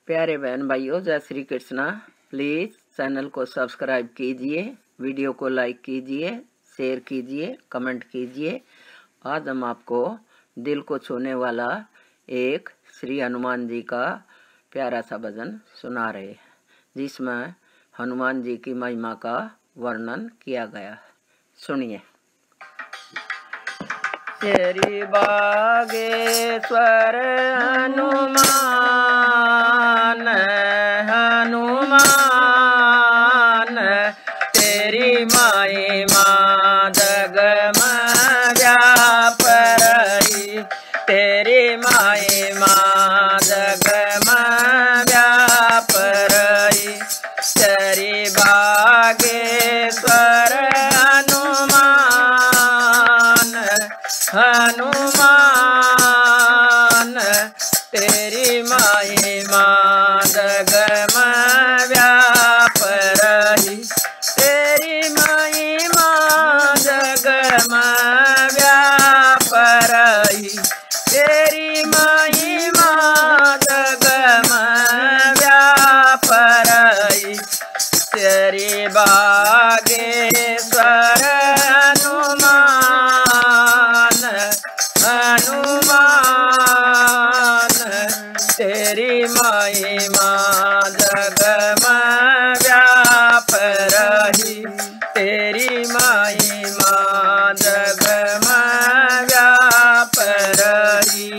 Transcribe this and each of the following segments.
प्यारे बहन भाइयों, जय श्री कृष्णा। प्लीज़ चैनल को सब्सक्राइब कीजिए, वीडियो को लाइक कीजिए, शेयर कीजिए, कमेंट कीजिए। आज हम आपको दिल को छूने वाला एक श्री हनुमान जी का प्यारा सा भजन सुना रहे हैं, जिसमें हनुमान जी की महिमा का वर्णन किया गया। सुनिए। तेरी बागेश्वर हनुमान हनुमान, तेरी महिमा जगम व्याप रही, तेरी महिमा जगम व्याप रही। तेरी बागेश्वर हनुमान, तेरी महिमा जगम व्याप रही, तेरी महिमा जगम व्याप रही, तेरी महिमा जगम व्याप रही। तेरी बागेश्वर हनुमान, तेरी महिमा जगम व्याप रही, तेरी महिमा जगम व्याप रही।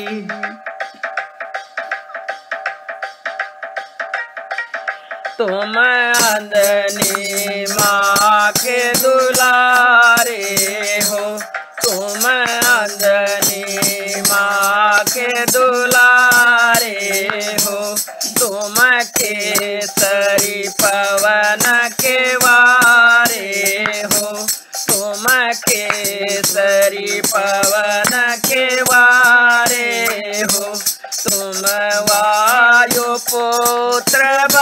तुम अंजनी माँ के दुलारे हो, तुम अंजनी माँ के दुलारे हो, तुम केसरी पवन के वारे हो, तुम केसरी पवन के वारे हो, तुम वायु पुत्र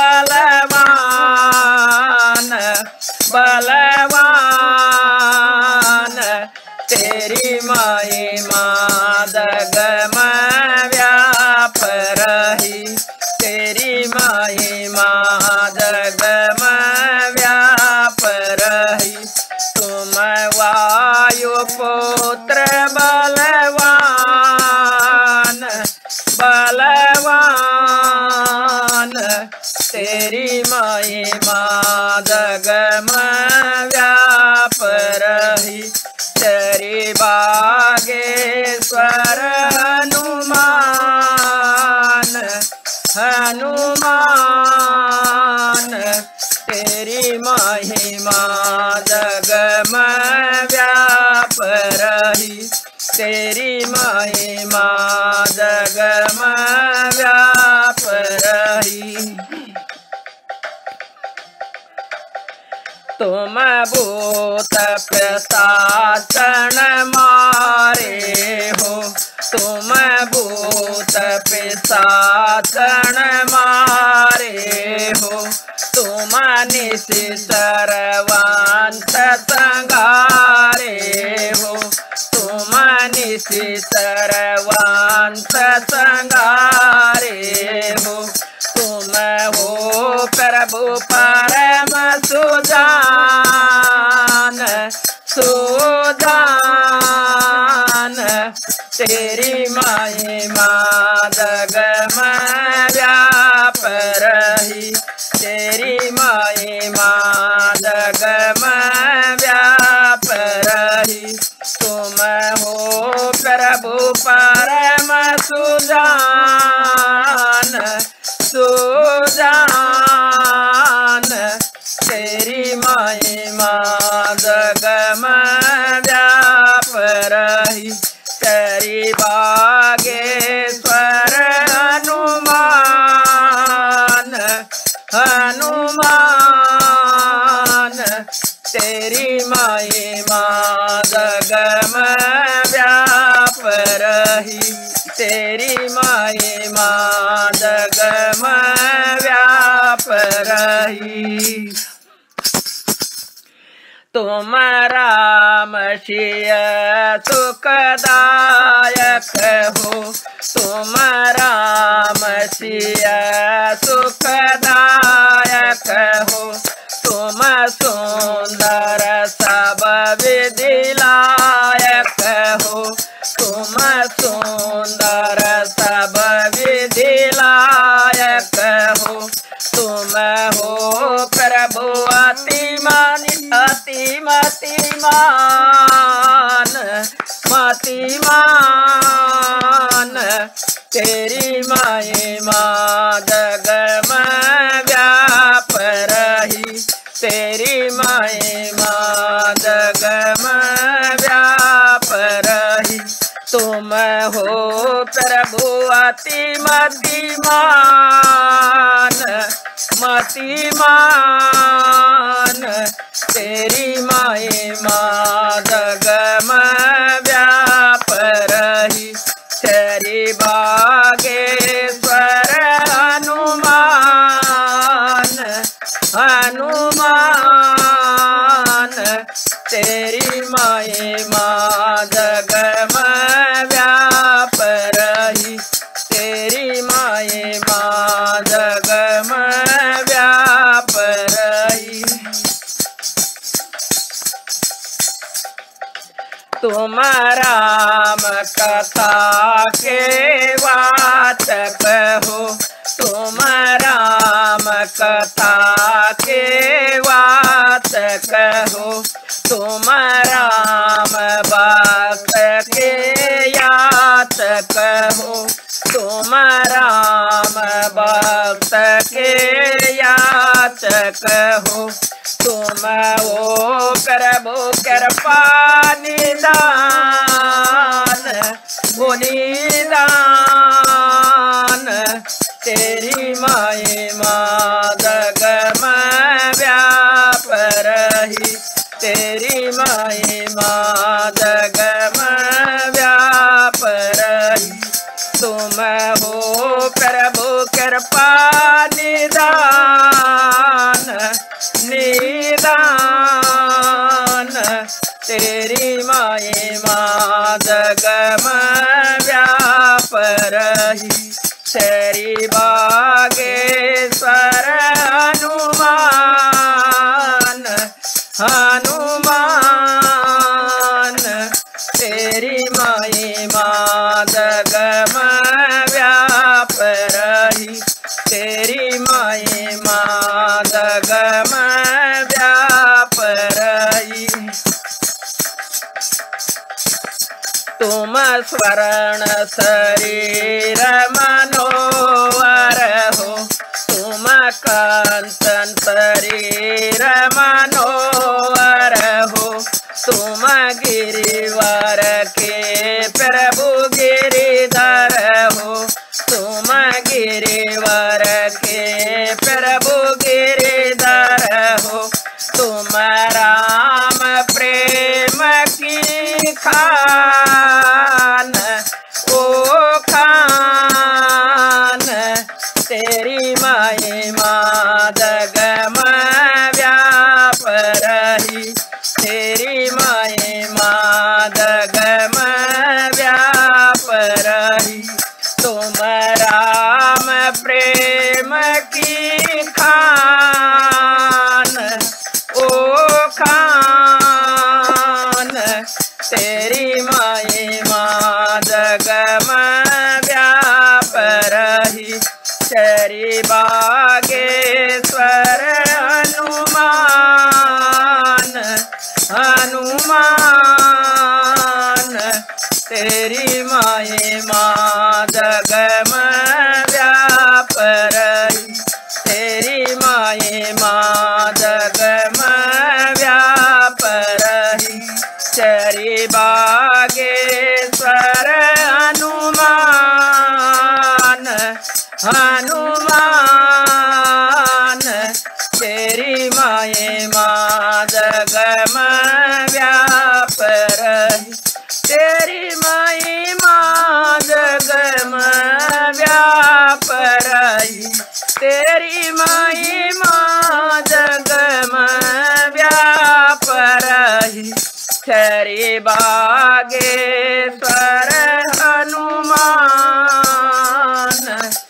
बलवान बलवान, तेरी महिमा जगम व्याप रही, तेरी महिमा जगम व्याप रही। तुम वायु पुत्र बलवान बलवान, तेरी महिमा जगम व्याप रही। तेरी बागेश्वर हनुमान हनुमान, तेरी महिमा जगम व्याप रही, तेरी महिमा जगम व्याप रही। तुम भूत पिशाचन मारे हो, तुम भूत पिशाचन मारे हो, तुम निशिचरवंश संहारे हो, तुम निशिचरवंश संहारे हो, तुम हो प्रभु परम सुजान सुजान, तेरी महिमा जगम व्याप रही, तेरी महिमा जगम व्याप रही। तुम हो प्रभु परम सुजान सुजान, तेरी महिमा जगम व्याप रही। तेरी बागेश्वर हनुमान हनुमान, तेरी महिमा जगम व्याप रही, तेरी महिमा जगम व्याप रही। तुम राम सिय सुखदायक हो, तुम राम सिय सुखदायक हो, तुम सुंदर सब विधि लायक हो, तुम सुंदर सब विधि लायक हो, तुम हो प्रभु अतिमान मतिमान, तेरी महिमा जग में व्याप रही, तेरी महिमा जग में व्याप रही, तुम हो प्रभु अतिमतिमान मतिमान, तेरी महिमा जग में व्याप रही। तेरी बागेश्वर हनुमान हनुमान, तेरी महिमा जग में व्याप रही, तेरी महिमा जग में व्याप रही। तुम राम कथा के वाचक हो, तुम राम कथा के वाचक हो, तुम राम भक्त के याचक हो, तुम राम भक्त के याचक हो, तुम ओ प्रभु कृपा निदान निदान, तेरी महिमा जग में व्याप रही, तेरी महिमा जग में व्याप रही, तुम हो प्रभु कृपा निदान निदान, तेरी महिमा जग में व्याप रही। तेरी बागेश्वर हनुमान हनुमान, तेरी महिमा जग में व्याप रही, तेरी महिमा जग में व्याप रही। तुम स्वर्ण शरीर मनोहर हो, तुम कांचन शरीर मनोहर हो, तुम गिरिवर के प्रभु गिरिधर हो, तुम गिरिवर के प्रभु गिरिधर हो, तुम राम प्रेम की खान ओ खान, तेरी महिमा जग में व्याप रही, तेरी महिमा जग में व्याप रही, तुम राम प्रेम की खान ओ खान, तेरी महिमा जग में व्याप रही। तेरी बागेश्वर हनुमान हनुमान, तेरी महिमा जग में व्याप रही, तेरी महिमा जग में व्याप रही। तेरी बागेश्वर हनुमान हनुमान, तेरी महिमा जग में व्याप रही, तेरी महिमा जग में व्याप रही, तेरी महिमा जग में व्याप श्री बागेश्वर हनुमान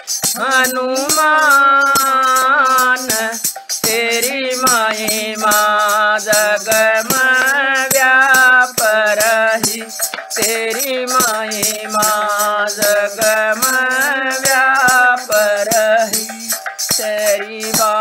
हनुमान तेरी महिमा जग में व्याप रही, तेरी महिमा जग में व्याप रही। श्री